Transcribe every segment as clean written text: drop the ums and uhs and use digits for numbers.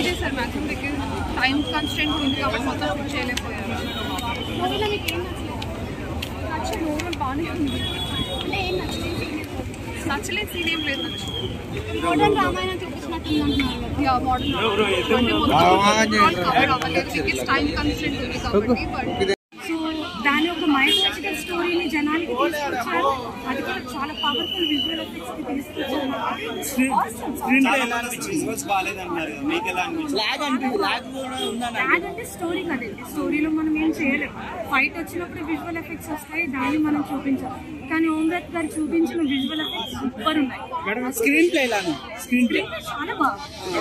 చేశారు maximum because time constant ఉంది కాబట్టి మొత్తం ఫిట్ చేయలేకపోయారు. మూవీలో మీకు ఏం నచ్చలేదు? ఓవరాల్ బాగానే ఉంది. అంటే ఏం నచ్చలేదు? నచ్చలేదు సీన్ ఏం లేదు. మోడర్న్ రామాయణం చూపించినట్టు అంటున్నారు. మోడల్ టైం కన్స్టెంట్ ఉంది కాబట్టి బట్ సో దాని ఒక మైథలాజికల్ స్టోరీని జనానికి తీసుకొచ్చారు. అది కూడా చాలా పవర్ఫుల్ విజువల్ ఎఫెక్ట్స్ కి తీసుకొచ్చారు. అంటే స్టోరీ కదండి, స్టోరీలో మనం ఏం చేయలేము. ఫైట్ వచ్చినప్పుడు విజువల్ ఎఫెక్ట్స్ వస్తాయి, దాన్ని మనం చూపించాలి. కానీ ఓంరాజ్ గారు చూపించిన విజువల్ ఎఫెక్ట్స్ సూపర్ ఉన్నాయి. స్క్రీన్ ప్లే చాలా బాగుంది.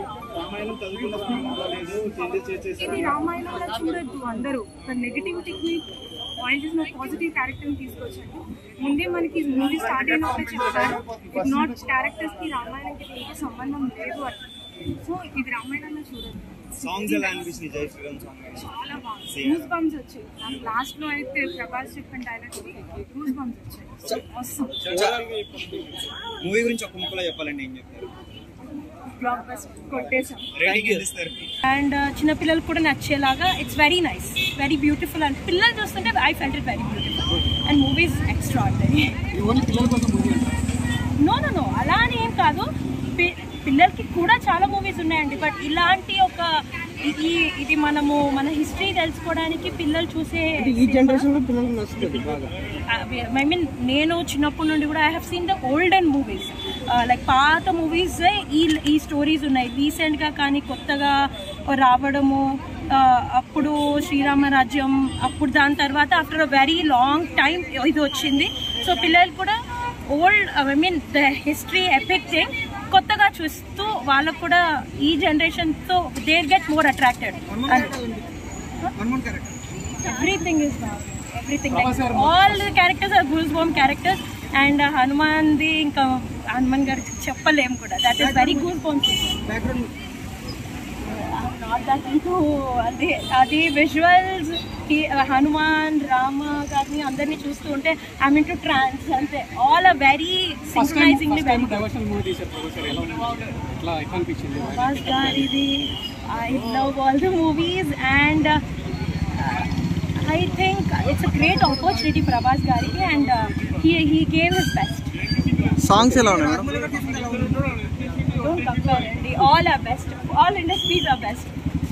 ఇది రామాయణంలో చూడొద్దు అందరూ. నెగిటివిటీని పాయింట్ చేసిన పాజిటివ్ క్యారెక్టర్ని తీసుకొచ్చాడు. ముందే మనకి మూవీ స్టార్ట్ అయినప్పుడు చెప్తారు ఇట్ నాట్ క్యారెక్టర్స్ కి రామాయణంకి ఏ సంబంధం లేదు అని. సో ఇది రామాయణంలో చూడొద్దు. సాంగ్స్ ఎలా అనిపించింది? జై శ్రీరామ్ సాంగ్ చాలా బాగుంది. గూస్ బంప్స్ వచ్చాయి. నాకు లాస్ట్ లో అయితే ప్రభాస్ చెప్పిన డైలాగ్స్ కి గూస్ బంప్స్ వచ్చాయి. మూవీ గురించి ఒక ముక్కలో చెప్పాలండి ఏం చెప్తారు? Block buster కొట్టేసాం. అండ్ చిన్నపిల్లలు కూడా నచ్చేలాగా it's very nice, very beautiful. And పిల్లలు చూస్తుంటే I felt it very beautiful and movies extraordinary. No అలా అని ఏం కాదు, పిల్లలకి కూడా చాలా మూవీస్ ఉన్నాయండి. బట్ ఇలాంటి ఒక ఇది మనము మన హిస్టరీ తెలుసుకోవడానికి పిల్లలు చూసే ఈ జనరేషన్ లో పిల్లలకు నచ్చుతుంది బాగా. ఐ మీన్ నేను చిన్నప్పటి నుండి కూడా I have seen the olden movies, like పాత మూవీస్ ఈ స్టోరీస్ ఉన్నాయి. రీసెంట్గా కానీ కొత్తగా రావడము, అప్పుడు శ్రీరామరాజ్యం, అప్పుడు దాని తర్వాత after a very long time ఇది వచ్చింది. సో పిల్లలు కూడా I mean the history epic thing కొత్తగా చూస్తూ వాళ్ళకు కూడా ఈ జనరేషన్తో they get more attracted. Everything is everything all the characters are goose bump characters. And హనుమాన్ది ఇంకా హనుమాన్ గారు చెప్పలేము కూడా, that is very goose bumps. Not that into అది విజువల్స్. హనుమాన్ రామ గారిని అందరినీ చూస్తూ ఉంటే ఐ మీన్ టు ట్రాన్స్ అంతే. All are very synchronisingly very Prabhas గారిది. I love all the movies and I think it's a great opportunity Prabhas gariki and he gave his best. Songs ela unnai madam? Don't compare it. All are best. All industries are best.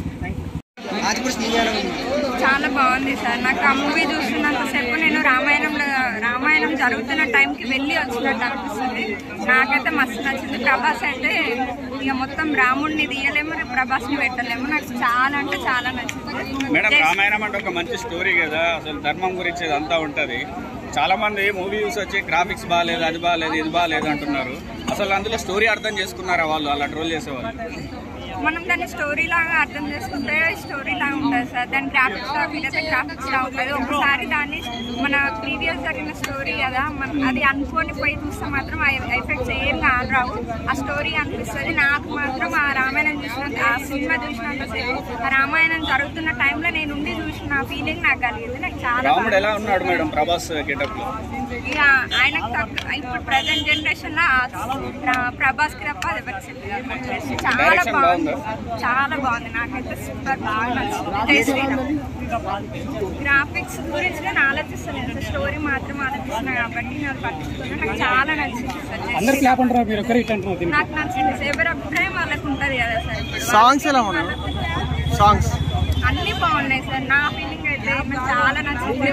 చాలా బాగుంది sir. నాకు ఆ movie చూస్తున్నంతసేపు నేను రామాయణం జరుగుతున్న టైంకి వెళ్ళి వచ్చినట్టు అనిపిస్తుంది. నాకైతే మస్తు నచ్చింది. ప్రభాస్ అయితే ఇక మొత్తం రాముడిని తీయలేము, ప్రభాస్ని పెట్టలేము. నాకు చాలా అంటే చాలా నచ్చింది. మేడం, రామాయణం అంటే ఒక మంచి స్టోరీ కదా, అసలు ధర్మం గురించి అంతా ఉంటుంది. చాలా మంది మూవీ చూసి వచ్చి గ్రాఫిక్స్ బాగాలేదు, అది బాగాలేదు, ఇది బాగాలేదు అంటున్నారు. అసలు అందులో స్టోరీ అర్థం చేసుకున్నారా వాళ్ళు అలా ట్రోల్ చేసేవాళ్ళు? మనం దాన్ని స్టోరీ లాగా అర్థం చేసుకుంటే స్టోరీ లాగా ఉంటుంది సార్. దాని గ్రాఫిక్స్ లాగా వీలైతే గ్రాఫిక్స్ లాగా ఉంటుంది. ఒకసారి దాన్ని మన ప్రీవియస్ జరిగిన స్టోరీ కదా, అది అనుకోని పోయి చూస్తే మాత్రం ఆ ఎఫెక్ట్స్ ఏం రావు, ఆ స్టోరీ అనిపిస్తుంది. నాకు మాత్రం ఆ రామాయణం చూసినంత, ఆ సినిమా చూసినంతసేపు ఆ రామాయణం జరుగుతున్న టైంలో నేను ఉండి చూసిన ఫీలింగ్ నాకు కలిగింది. నాకు చాలా ఎలా ఉన్నాడు మేడం ప్రభాస్ గెటప్ లో? ఇక ఆయనకు ఇప్పుడు ప్రజెంట్ జనరేషన్ లో ప్రభాస్ కి తప్ప అది ఎవరికి చాలా బాగుంది, చాలా బాగుంది. నాకైతే సూపర్ బాగా నచ్చింది. గ్రాఫిక్స్ గురించి నేను ఆలోచిస్తలేదు, స్టోరీ మాత్రం ఆలోచిస్తున్నా కాబట్టి నేను పట్టించుకున్నాను. నాకు చాలా నచ్చింది సార్. నాకు నచ్చింది. ఎవరి అభిప్రాయం వాళ్ళకు ఉంటుంది కదా సార్. సాంగ్స్ ఎలా ఉన్నాయి? సాంగ్స్ అన్ని బాగున్నాయి సార్. నా ఫీలింగ్ అయితే చాలా నచ్చింది.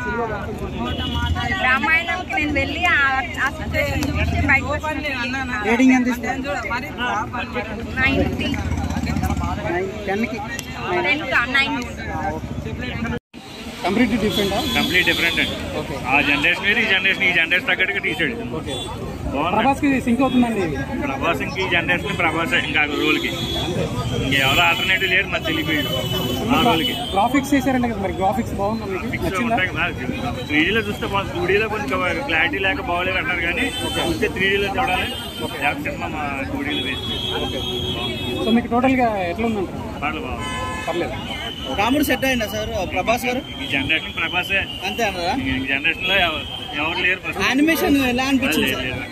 రామాయణంకి నేను వెళ్ళి ఆ సిచ్యువేషన్ చూసి బయటకు 90 కంప్లీట్లీ డిఫరెంట్ అండి. ఆ జనరేషన్ ఈ జనరేషన్ తగ్గట్టుగా తీసాడు. ప్రభాస్ కి సింక్ అవుతుందండి. ప్రభాస్ ఇంక ఈ జనరేషన్ ప్రభాస్ ఇంకా రోల్కి ఇంకెవరో ఆల్టర్నేటివ్ లేరు. మరి తెలియదు ఆ రోల్కి. గ్రాఫిక్స్ చేశారండి కదా, మరి గ్రాఫిక్స్ బాగుంది. 3Dలో చూస్తే బాగుంది. 2Dలో కొంచెం క్లారిటీ లేక బాగోలేదు అంటారు, కానీ చూస్తే 3Dలో చూడాలి. సినిమా మా 2Dలో వేసి. సో మీకు టోటల్గా ఎట్లా ఉందంటారు? బాగుంది, పర్లేదు. రాముడు సెట్ అయిందా సార్ ప్రభాస్ గారు? ఈ జనరేషన్ ప్రభాసే అంతే అన్నారా? ఈ జనరేషన్ లో ఎవరు లేరు. యానిమేషన్ ఎలా అనిపించింది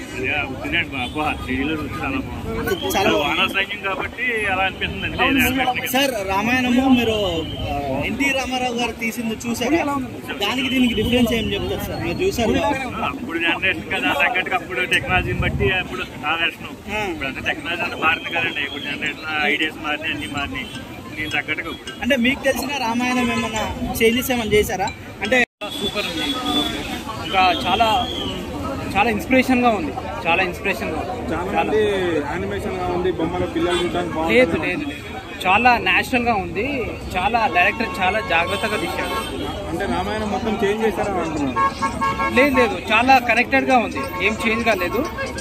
చాలా అనవసరం కాబట్టి అలా అనిపిస్తుంది సార్? రామాయణము మీరు ఎన్టీ రామారావు గారు తీసింది చూసారా? దానికి దీనికి డిఫరెన్స్ ఏం చెప్తారు సార్? మీరు చూసారు? అప్పుడు జనరేషన్ కదా తగ్గట్టుగా, అప్పుడు టెక్నాలజీని బట్టి అప్పుడు ఆ వెర్షన్. ఇప్పుడు అంతా టెక్నాలజీ అంతా మారింది కదండి. ఇప్పుడు జనరేషన్ ఐడియాస్ మారినాయి, అన్ని మారినాయి. నేను తగ్గట్టుగా ఇప్పుడు అంటే మీకు తెలిసిన రామాయణం ఏమన్నా చేంజెస్ ఏమన్నా చేశారా? అంటే సూపర్ ఉంది. ఇంకా చాలా చాలా ఇన్స్పిరేషన్గా ఉంది. చాలా ఇన్స్పిరేషన్గా ఉంది. యానిమేషన్గా ఉంది. బొమ్మల పిల్లలు చూడడానికి లేదు లేదు లేదు చాలా న్యాచురల్గా ఉంది. చాలా డైరెక్టర్ చాలా జాగ్రత్తగా తీశాడు. అంటే రామాయణం మొత్తం చేంజ్ చేశారని అంటున్నారు. లేదు లేదు చాలా కనెక్టెడ్గా ఉంది. ఏం చేంజ్ కాలేదు.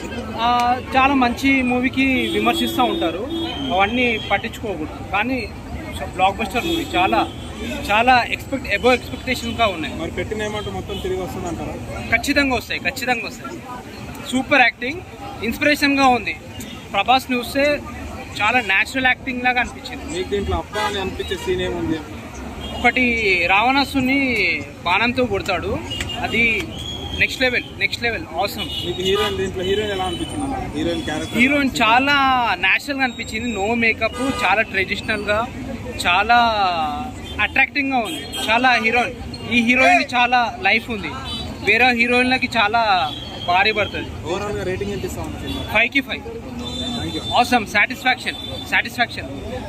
చాలా మంచి మూవీకి విమర్శిస్తూ ఉంటారు, అవన్నీ పట్టించుకోకూడదు. కానీ బ్లాక్ బస్టర్ మూవీ చాలా చాలా అబోవ్ ఎక్స్పెక్టేషన్గా ఉన్నాయి. మరి పెట్టిన ఏమంటే మొత్తం తిరిగి వస్తుంది అంటారా? ఖచ్చితంగా వస్తాయి, ఖచ్చితంగా వస్తాయి. సూపర్ యాక్టింగ్, ఇన్స్పిరేషన్గా ఉంది. ప్రభాస్ని చూస్తే చాలా న్యాచురల్ యాక్టింగ్ లాగా అనిపించింది. మీకు దీంట్లో అబ్బా అని అనిపించే సీన్ ఏముంది? ఒకటి రావణాసుని బాణంతో కొడతాడు, అది నెక్స్ట్ లెవెల్ ఆసమ్. మీకు హీరోయిన్ దీంట్లో హీరోయిన్ ఎలా అనిపించింది? హీరోయిన్ క్యారెక్టర్ హీరోయిన్ చాలా న్యాచురల్గా అనిపించింది. నో మేకప్, చాలా ట్రెడిషనల్గా, చాలా అట్రాక్టింగ్గా ఉంది. చాలా ఈ హీరోయిన్ చాలా లైఫ్ ఉంది. వేరే హీరోయిన్లకి చాలా భారీ పడుతుంది. ఓవరాల్గా రేటింగ్ ఎంత ఇస్తా ఉంది? 5కి 5. Awesome, satisfaction.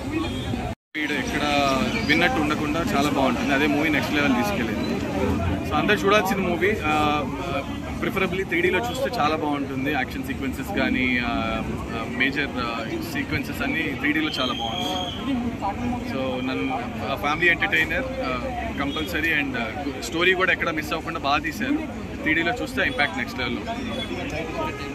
వీడు ఎక్కడ విన్నట్టు ఉండకుండా చాలా బాగుంటుంది. అదే మూవీ నెక్స్ట్ లెవెల్ తీసుకెళ్ళింది. సో అందరు చూడాల్సిన మూవీ. ప్రిఫరబ్లీ 3Dలో చూస్తే చాలా బాగుంటుంది. యాక్షన్ సీక్వెన్సెస్ కానీ మేజర్ సీక్వెన్సెస్ అన్నీ 3Dలో చాలా బాగుంది. సో నన్ను family entertainer compulsory. And story కూడా ఎక్కడ మిస్ అవ్వకుండా బాగా తీశారు. 3Dలో చూస్తే ఇంపాక్ట్ నెక్స్ట్ లెవెల్లో.